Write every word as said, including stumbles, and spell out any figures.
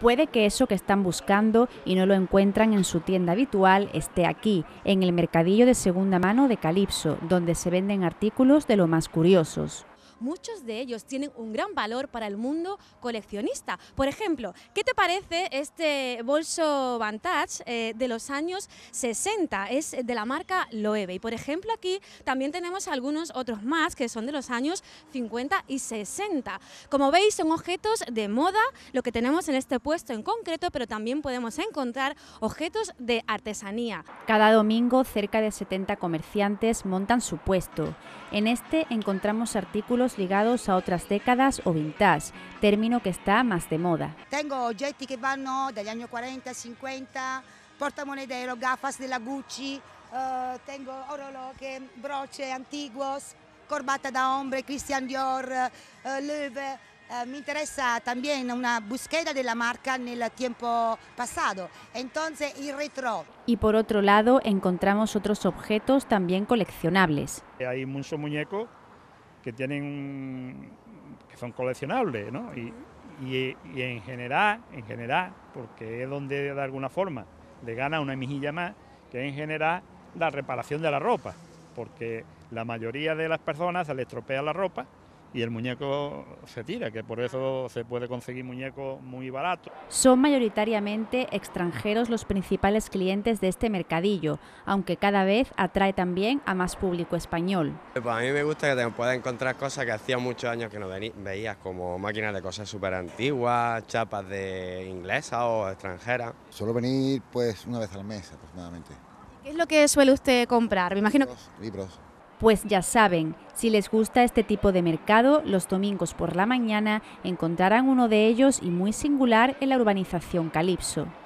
Puede que eso que están buscando y no lo encuentran en su tienda habitual esté aquí, en el mercadillo de segunda mano de Calypso, donde se venden artículos de lo más curiosos. Muchos de ellos tienen un gran valor para el mundo coleccionista. Por ejemplo, ¿qué te parece este bolso vintage eh, de los años sesenta? Es de la marca Loewe. Y por ejemplo aquí también tenemos algunos otros más que son de los años cincuenta y sesenta. Como veis, son objetos de moda, lo que tenemos en este puesto en concreto, pero también podemos encontrar objetos de artesanía. Cada domingo cerca de setenta comerciantes montan su puesto. En este encontramos artículos ligados a otras décadas o vintage, término que está más de moda. Tengo oggetti che vanno dagli anni cuarenta, cincuenta, portamonedero, gafas de la Gucci, uh, tengo orologi, broche antiguos, corbata da hombre, Christian Dior, uh, Loewe. Uh, me interesa también una búsqueda de la marca en el tiempo pasado, entonces el retro. Y por otro lado encontramos otros objetos también coleccionables. Hay muchos muñecos que tienen que son coleccionables, ¿no? Y, y, y en general, en general, porque es donde de alguna forma le gana una mejilla más, que es en general la reparación de la ropa, porque la mayoría de las personas se les estropea la ropa y el muñeco se tira, que por eso se puede conseguir muñecos muy baratos. Son mayoritariamente extranjeros los principales clientes de este mercadillo, aunque cada vez atrae también a más público español. Pues a mí me gusta que te puedas encontrar cosas que hacía muchos años que no veías, como máquinas de cosas súper antiguas, chapas de inglesas o extranjeras. Suelo venir pues una vez al mes aproximadamente. ¿Qué es lo que suele usted comprar? Me imagino Libros, libros. Pues ya saben, si les gusta este tipo de mercado, los domingos por la mañana encontrarán uno de ellos y muy singular en la urbanización Calypso.